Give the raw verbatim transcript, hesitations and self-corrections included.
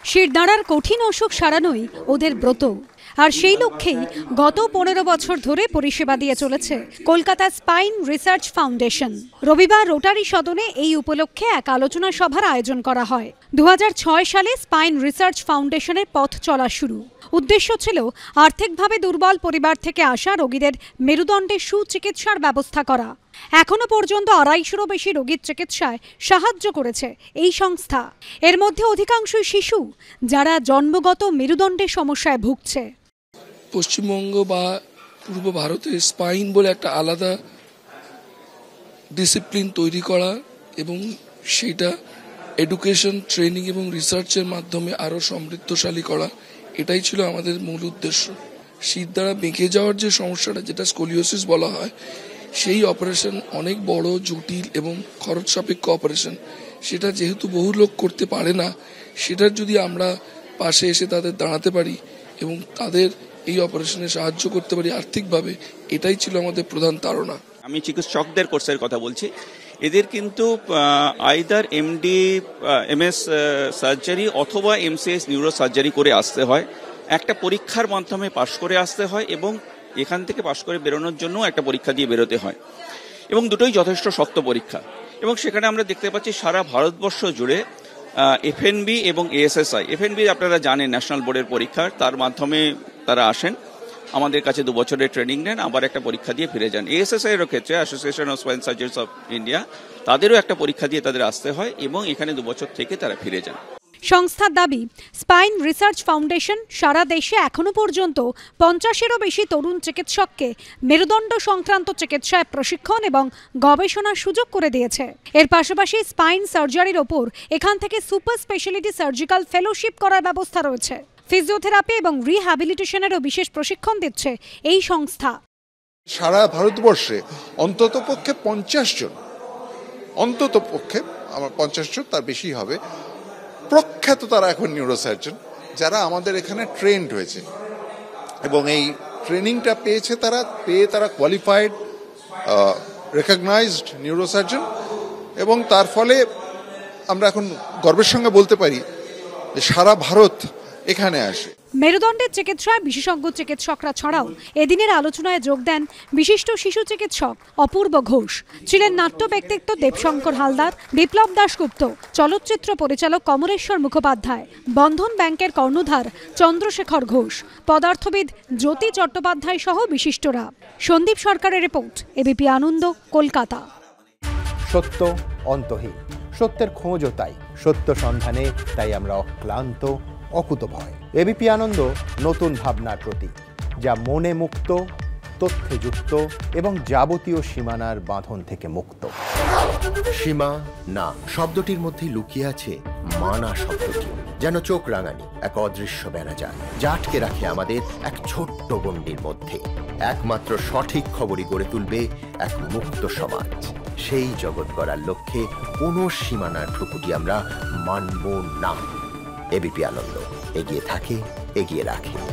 শিরদাঁড়ার কঠিন অসুখ সারানোই ওদের ব্রত। আর সেই লক্ষ্যেই গত পনেরো বছর ধরে পরিষেবা দিয়ে চলেছে কলকাতা স্পাইন রিসার্চ ফাউন্ডেশন। রবিবার রোটারি সদনে এই উপলক্ষে এক আলোচনা সভার আয়োজন করা হয়। দু হাজার ছয় সালে স্পাইন রিসার্চ ফাউন্ডেশনের পথ চলা শুরু। উদ্দেশ্য ছিল আর্থিকভাবে দুর্বল পরিবার থেকে আসা রোগীদের মেরুদণ্ডের সুচিকিৎসার ব্যবস্থা করা। এখনো পর্যন্ত আড়াইশোরও বেশি রোগীর চিকিৎসায় সাহায্য করেছে এই সংস্থা। এর মধ্যে অধিকাংশই শিশু, যারা জন্মগত মেরুদণ্ডের সমস্যায় ভুগছে। পশ্চিমবঙ্গ বা পূর্ব ভারতে স্পাইন বলে একটা আলাদা ডিসিপ্লিন তৈরি করা এবং সেটা এডুকেশন, ট্রেনিং এবং রিসার্চের মাধ্যমে আরও সমৃদ্ধশালী করা, এটাই ছিল আমাদের মূল উদ্দেশ্য। শিরদাঁড়া বেঁকে যাওয়ার যে সমস্যাটা, যেটা স্কোলিওসিস বলা হয়, সেই অপারেশন অনেক বড়, জটিল এবং খরচ সাপেক্ষ অপারেশন। সেটা যেহেতু বহু লোক করতে পারে না, সেটার যদি আমরা পাশে এসে তাদের দাঁড়াতে পারি এবং তাদের এই অপারেশনে সাহায্য করতে পারি আর্থিকভাবে, এটাই ছিল আমাদের প্রধান তাড়না। আমি চিকিৎসকদের কোর্সের কথা বলছি। এদের কিন্তু আইদার এমডি এমএস সার্জারি অথবা এমসিএস নিউরো সার্জারি করে আসতে হয়। একটা পরীক্ষার মাধ্যমে পাশ করে আসতে হয় এবং এখান থেকে পাশ করে বেরোনোর জন্য একটা পরীক্ষা দিয়ে বেরোতে হয়, এবং দুটোই যথেষ্ট শক্ত পরীক্ষা। এবং সেখানে আমরা দেখতে পাচ্ছি সারা ভারতবর্ষ জুড়ে এফএনবি এবং এএসএসআই, এফএনবি আপনারা জানেন ন্যাশনাল বোর্ডের পরীক্ষা, তার মাধ্যমে তারা আসেন, আমাদের কাছে দু বছরের ট্রেনিং নেন, আবার একটা পরীক্ষা দিয়ে ফিরে যান। এএসএসআই এর ক্ষেত্রে association of spine surgeons of India, তাদেরও একটা পরীক্ষা দিয়ে তাদের আসতে হয় এবং এখানে দু বছর থেকে তারা ফিরে যান। সংস্থার দাবি, স্পাইন রিসার্চ ফাউন্ডেশন সারা দেশে এখনো পর্যন্ত পঞ্চাশেরও বেশি তরুণ চিকিৎসককে মেরুদণ্ড সংক্রান্ত চিকিৎসায় প্রশিক্ষণ এবং গবেষণার সুযোগ করে দিয়েছে। এর পাশাপাশি স্পাইন সার্জারির ওপর এখান থেকে সুপার স্পেশালিটি সার্জিক্যাল ফেলোশিপ করার ব্যবস্থা রয়েছে। ফিজিওথেরাপি এবং রিহ্যাবিলিটেশনেরও বিশেষ প্রশিক্ষণ দিচ্ছে এই সংস্থা। সারা ভারতবর্ষে অন্তত পক্ষে পঞ্চাশ জন, অন্তত পক্ষে আমার পঞ্চাশ জন, তার বেশি হবে, প্রখ্যাত তারা এখন নিউরোসার্জন, যারা আমাদের এখানে ট্রেন্ড হয়েছে এবং এই ট্রেনিংটা পেয়েছে তারা পেয়ে তারা কোয়ালিফাইড রেকগনাইজড নিউরোসার্জন, এবং তার ফলে আমরা এখন গর্বের সঙ্গে বলতে পারি যে সারা ভারত এখানে আসে। মেরুদণ্ডের চিকিৎসায় বিশেষজ্ঞ চিকিৎসকরা ছাড়াও এদিনের আলোচনায় যোগ দেন বিশিষ্ট শিশু চিকিৎসক অপূর্ব ঘোষ, ছিলেন নাট্য ব্যক্তিত্ব দেবশঙ্কর হালদার, বিপ্লব দাশগুপ্ত, চলচ্চিত্র পরিচালক কমলেশ্বর মুখোপাধ্যায়, বন্ধন ব্যাংকের কর্ণধার চন্দ্রশেখর ঘোষ, পদার্থবিদ জ্যোতি চট্টোপাধ্যায় সহ বিশিষ্টরা। সন্দীপ সরকারের রিপোর্ট, এবিপি আনন্দ, কলকাতা। সত্য অন্তহীন, সত্যের খোঁজও তাই, সত্য সন্ধানে তাই আমরা অক্লান্ত, অকুতভয়। এবিপি আনন্দ নতুন ভাবনার প্রতীক, যা মনে মুক্ত, তথ্যে যুক্ত এবং যাবতীয় সীমানার বাঁধন থেকে মুক্ত। সীমা না শব্দটির মধ্যে লুকিয়ে আছে মানা শব্দটি, যেন চোখ রাঙানি এক অদৃশ্য বেড়াজাল, যা আটকে রাখে আমাদের এক ছোট্ট গণ্ডির মধ্যে। একমাত্র সঠিক খবরই গড়ে তুলবে এক মুক্ত সমাজ। সেই জগৎ গড়ার লক্ষ্যে কোনো সীমানার ঠুকুটি আমরা মানব না। এবিপি আনন্দ এগিয়ে থাকে, এগিয়ে রাখে।